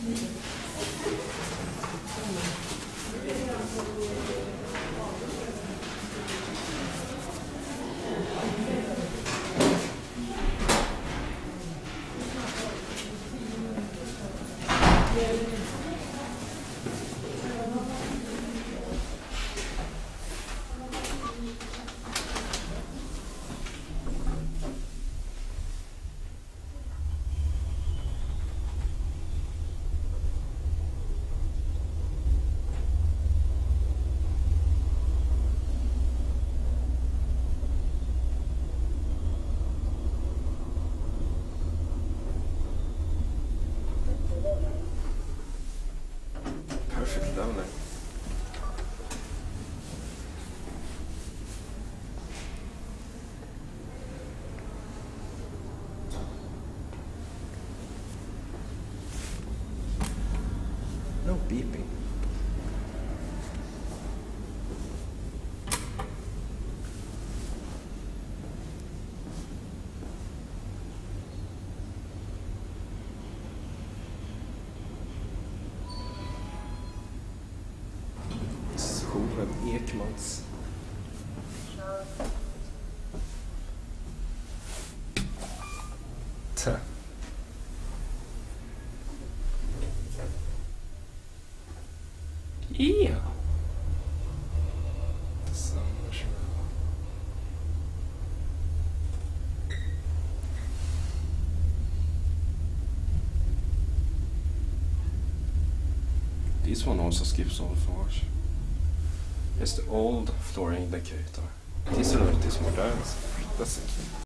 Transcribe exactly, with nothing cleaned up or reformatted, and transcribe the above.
Perfect down there. No beeping. Skoven Ekmans. Tja. Ja. Detsamma, tror jag. This one also skips all floors. It's the old floor indicator. This one is modern. That's it.